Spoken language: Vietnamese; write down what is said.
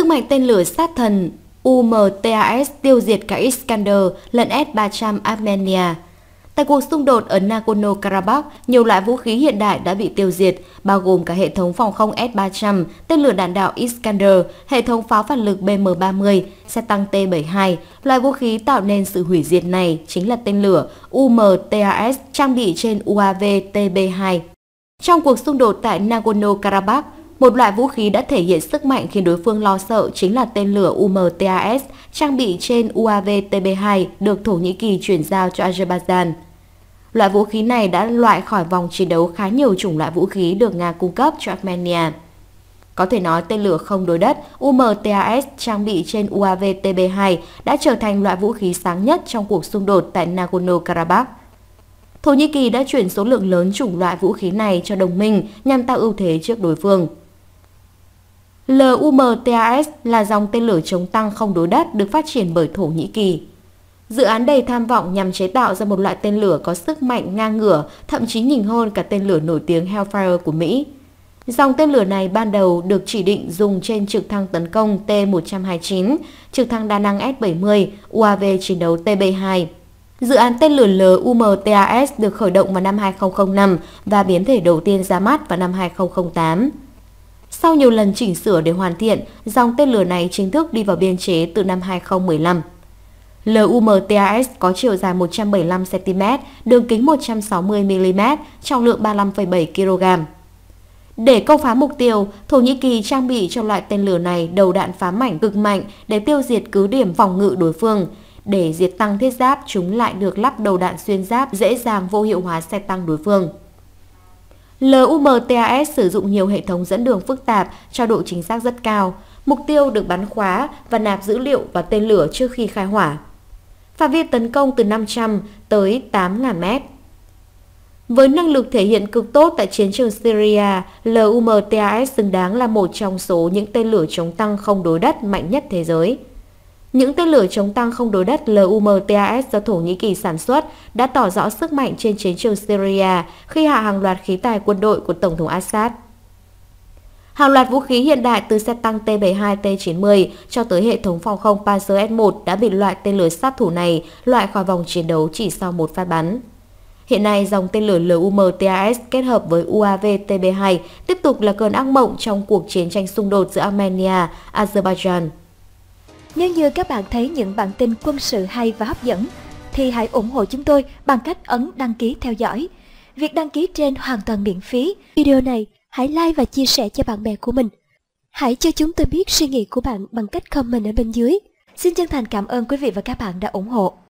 mạnh tên lửa sát thần UMTAS tiêu diệt cả Iskander lẫn S-300 Armenia. Tại cuộc xung đột ở Nagorno-Karabakh, nhiều loại vũ khí hiện đại đã bị tiêu diệt, bao gồm cả hệ thống phòng không S-300, tên lửa đạn đạo Iskander, hệ thống pháo phản lực BM-30, xe tăng T-72. Loại vũ khí tạo nên sự hủy diệt này chính là tên lửa UMTAS trang bị trên UAV TB2. Trong cuộc xung đột tại Nagorno-Karabakh, một loại vũ khí đã thể hiện sức mạnh khiến đối phương lo sợ chính là tên lửa UMTAS trang bị trên UAV TB2 được Thổ Nhĩ Kỳ chuyển giao cho Azerbaijan. Loại vũ khí này đã loại khỏi vòng chiến đấu khá nhiều chủng loại vũ khí được Nga cung cấp cho Armenia. Có thể nói tên lửa không đối đất UMTAS trang bị trên UAV TB2 đã trở thành loại vũ khí sáng nhất trong cuộc xung đột tại Nagorno-Karabakh. Thổ Nhĩ Kỳ đã chuyển số lượng lớn chủng loại vũ khí này cho đồng minh nhằm tạo ưu thế trước đối phương. LUMTAS là dòng tên lửa chống tăng không đối đất được phát triển bởi Thổ Nhĩ Kỳ. Dự án đầy tham vọng nhằm chế tạo ra một loại tên lửa có sức mạnh ngang ngửa, thậm chí nhỉnh hơn cả tên lửa nổi tiếng Hellfire của Mỹ. Dòng tên lửa này ban đầu được chỉ định dùng trên trực thăng tấn công T-129, trực thăng đa năng S-70, UAV chiến đấu TB2. Dự án tên lửa LUMTAS được khởi động vào năm 2005 và biến thể đầu tiên ra mắt vào năm 2008. Sau nhiều lần chỉnh sửa để hoàn thiện, dòng tên lửa này chính thức đi vào biên chế từ năm 2015. LUMTAS có chiều dài 175cm, đường kính 160mm, trọng lượng 35,7 kg. Để công phá mục tiêu, Thổ Nhĩ Kỳ trang bị cho loại tên lửa này đầu đạn phá mảnh cực mạnh để tiêu diệt cứ điểm phòng ngự đối phương. Để diệt tăng thiết giáp, chúng lại được lắp đầu đạn xuyên giáp dễ dàng vô hiệu hóa xe tăng đối phương. LUMTAS sử dụng nhiều hệ thống dẫn đường phức tạp cho độ chính xác rất cao. Mục tiêu được bắn khóa và nạp dữ liệu vào tên lửa trước khi khai hỏa. Phạm vi tấn công từ 500 tới 8.000 mét. Với năng lực thể hiện cực tốt tại chiến trường Syria, LUMTAS xứng đáng là một trong số những tên lửa chống tăng không đối đất mạnh nhất thế giới. Những tên lửa chống tăng không đối đất LUMTAS do Thổ Nhĩ Kỳ sản xuất đã tỏ rõ sức mạnh trên chiến trường Syria khi hạ hàng loạt khí tài quân đội của Tổng thống Assad. Hàng loạt vũ khí hiện đại từ xe tăng T-72, T-90 cho tới hệ thống phòng không Panzer S-1 đã bị loại tên lửa sát thủ này loại khỏi vòng chiến đấu chỉ sau một phát bắn. Hiện nay, dòng tên lửa LUMTAS kết hợp với UAV TB2 tiếp tục là cơn ác mộng trong cuộc chiến tranh xung đột giữa Armenia, Azerbaijan. Nếu như các bạn thấy những bản tin quân sự hay và hấp dẫn, thì hãy ủng hộ chúng tôi bằng cách ấn đăng ký theo dõi. Việc đăng ký trên hoàn toàn miễn phí. Video này hãy like và chia sẻ cho bạn bè của mình. Hãy cho chúng tôi biết suy nghĩ của bạn bằng cách comment ở bên dưới. Xin chân thành cảm ơn quý vị và các bạn đã ủng hộ.